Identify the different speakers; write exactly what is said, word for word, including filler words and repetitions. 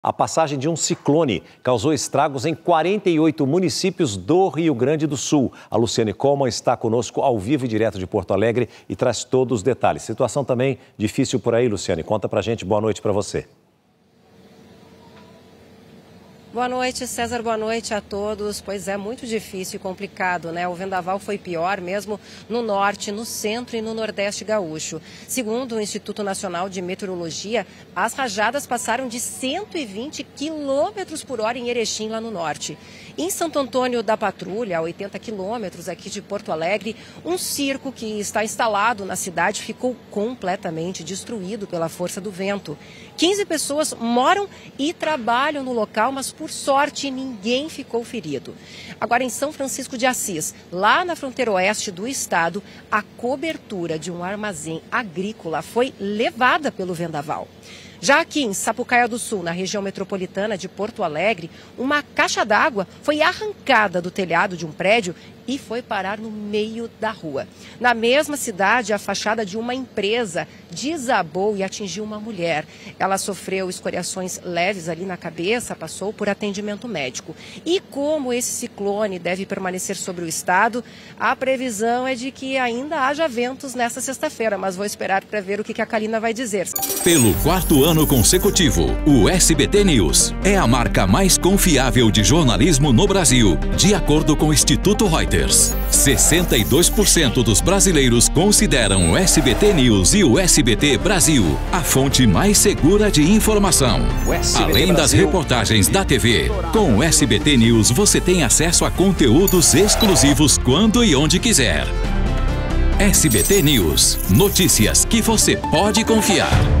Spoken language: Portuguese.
Speaker 1: A passagem de um ciclone causou estragos em quarenta e oito municípios do Rio Grande do Sul. A Luciane Coleman está conosco ao vivo e direto de Porto Alegre e traz todos os detalhes. Situação também difícil por aí, Luciane. Conta pra gente. Boa noite para você.
Speaker 2: Boa noite, César. Boa noite a todos. Pois é, muito difícil e complicado, né? O vendaval foi pior mesmo no norte, no centro e no nordeste gaúcho. Segundo o Instituto Nacional de Meteorologia, as rajadas passaram de cento e vinte quilômetros por hora em Erechim, lá no norte. Em Santo Antônio da Patrulha, a oitenta quilômetros aqui de Porto Alegre, um circo que está instalado na cidade ficou completamente destruído pela força do vento. quinze pessoas moram e trabalham no local, mas por sorte ninguém ficou ferido. Agora, em São Francisco de Assis, lá na fronteira oeste do estado, a cobertura de um armazém agrícola foi levada pelo vendaval. Já aqui em Sapucaia do Sul, na região metropolitana de Porto Alegre, uma caixa d'água foi arrancada do telhado de um prédio e foi parar no meio da rua. Na mesma cidade, a fachada de uma empresa desabou e atingiu uma mulher. Ela sofreu escoriações leves ali na cabeça, passou por atendimento médico. E como esse ciclone deve permanecer sobre o estado, a previsão é de que ainda haja ventos nesta sexta-feira, mas vou esperar para ver o que a Kalina vai dizer.
Speaker 3: Pelo quarto ano consecutivo, o S B T News é a marca mais confiável de jornalismo no Brasil, de acordo com o Instituto Reuters. sessenta e dois por cento dos brasileiros consideram o S B T News e o S B T Brasil a fonte mais segura de informação. Além das reportagens da T V, com o S B T News você tem acesso a conteúdos exclusivos quando e onde quiser. S B T News, notícias que você pode confiar.